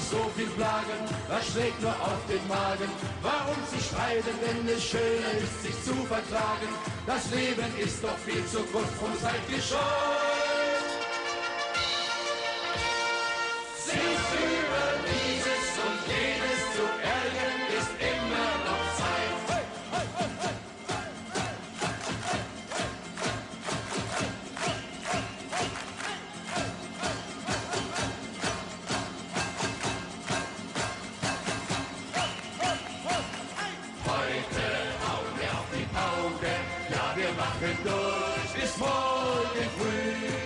so viel Plagen, das schlägt nur auf den Magen. Warum sie streiten, wenn es schöner ist, sich zu vertragen? Das Leben ist doch viel zu kurz, drum seid gescheut. Sich über dieses und jenes zu ärgern, ist immer noch Zeit. Heute hauen wir auf die Pauke, ja wir machen durch bis morgen früh.